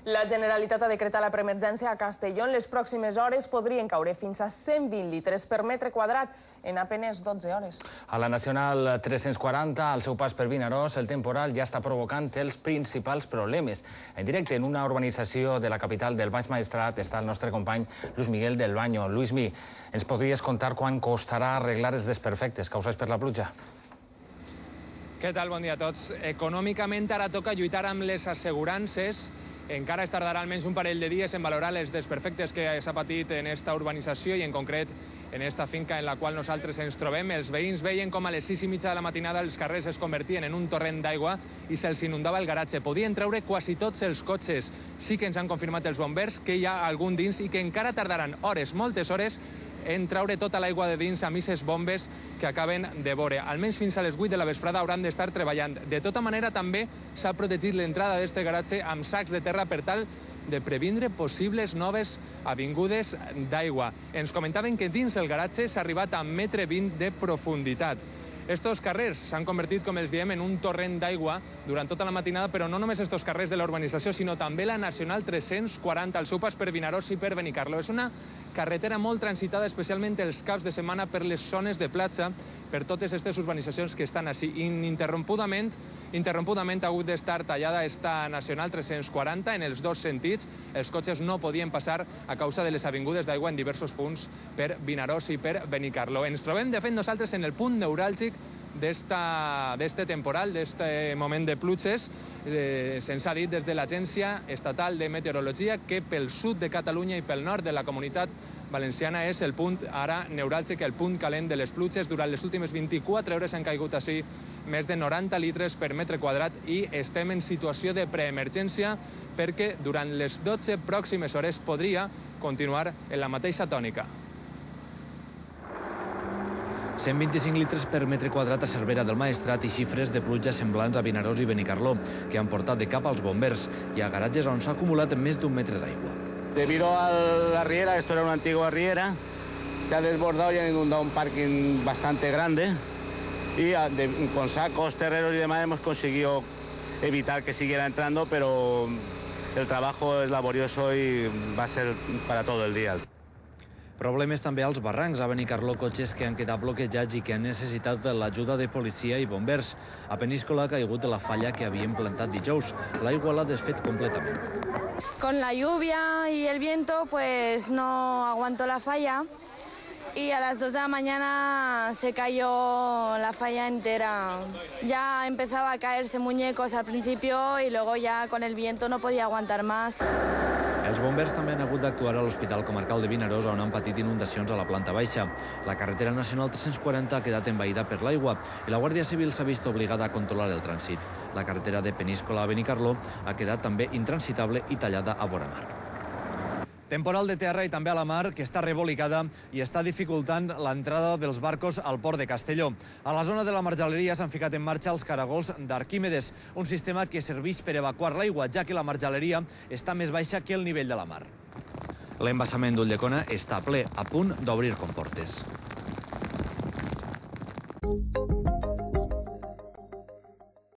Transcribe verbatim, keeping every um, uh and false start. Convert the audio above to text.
La Generalitat ha decretat la preemergència a Castelló. En les pròximes hores podrien caure fins a cent vint litres per metre quadrat en apenes dotze hores. A la Nacional tres-cents quaranta, al seu pas per Vinaròs, el temporal ja està provocant els principals problemes. En directe, en una urbanització de la capital del Baix Maestrat, està el nostre company Luis Miguel del Baño. Luismi, ens podries contar quan costarà arreglar els desperfectes causats per la pluja? Què tal? Bon dia a tots. Econòmicament ara toca lluitar amb les assegurances. Encara es tardarà almenys un parell de dies en valorar els desperfectes que s'ha patit en esta urbanització i en concret en esta finca en la qual nosaltres ens trobem. Els veïns veien com a les sis i mitja de la matinada els carrers es convertien en un torrent d'aigua i se'ls inundava el garatge. Podien treure quasi tots els cotxes. Sí que ens han confirmat els bombers que hi ha algun dins i que encara tardaran hores, moltes hores, en traure tota l'aigua de dins amb aquestes bombes que acaben de vore. Almenys fins a les vuit de la vesprada hauran d'estar treballant. De tota manera, també s'ha protegit l'entrada d'aquest garatge amb sacs de terra per tal de previndre possibles noves avingudes d'aigua. Ens comentaven que dins el garatge s'ha arribat a un metre vint de profunditat. Estos carrers s'han convertit, com els diem, en un torrent d'aigua durant tota la matinada, però no només estos carrers de la urbanització, sinó també la Nacional tres-cents quaranta, al seu pas per Vinaròs i per Benicarló. És una carretera molt transitada, especialment els caps de setmana per les zones de platja, per totes aquestes urbanitzacions que estan així. Ininterrompudament, interrompudament ha hagut d'estar tallada esta Nacional tres-cents quaranta en els dos sentits. Els cotxes no podien passar a causa de les avingudes d'aigua en diversos punts per Vinaròs i per Benicarló. Ens trobem, de fet, nosaltres en el punt neuràlgic d'este temporal, d'este moment de pluges. Eh, Se'ns ha dit des de l'Agència Estatal de Meteorologia que pel sud de Catalunya i pel nord de la Comunitat Valenciana és el punt ara neuràlgic, el punt calent de les pluges. Durant les últimes vint-i-quatre hores han caigut així més de noranta litres per metre quadrat i estem en situació de preemergència perquè durant les dotze pròximes hores podria continuar en la mateixa tònica. cent vint-i-cinc litres per metre quadrat a Cervera del Maestrat i xifres de pluja semblants a Vinaròs i Benicarló, que han portat de cap als bombers i a garatges on s'ha acumulat més d'un metre d'aigua. Debido a la riera, esto era una antigua riera, se ha desbordado y ha inundado un parking bastante grande y de, con sacos, terreros y demás hemos conseguido evitar que siguiera entrando, pero el trabajo es laborioso y va a ser para todo el día. Problemes també als barrancs. A Benicarló, cotxes que han quedat bloquejats i que han necessitat l'ajuda de policia i bombers. A Peníscola ha caigut la falla que havien plantat dijous. L'aigua l'ha desfet completament. Con la lluvia y el viento, pues no aguantó la falla y a las dos de la mañana se cayó la falla entera. Ya empezaba a caerse muñecos al principio y luego ya con el viento no podía aguantar más. Els bombers també han hagut d'actuar a l'Hospital Comarcal de Vinaròs, on han patit inundacions a la planta baixa. La carretera nacional tres-cents quaranta ha quedat envaïda per l'aigua i la Guàrdia Civil s'ha vist obligada a controlar el trànsit. La carretera de Peníscola a Benicarló ha quedat també intransitable i tallada a vora mar. Temporal de terra i també a la mar, que està rebolicada i està dificultant l'entrada dels barcos al port de Castelló. A la zona de la marjaleria s'han ficat en marxa els caragols d'Arquímedes, un sistema que serveix per evacuar l'aigua, ja que la marjaleria està més baixa que el nivell de la mar. L'embassament d'Ulldecona està ple, a punt d'obrir comportes.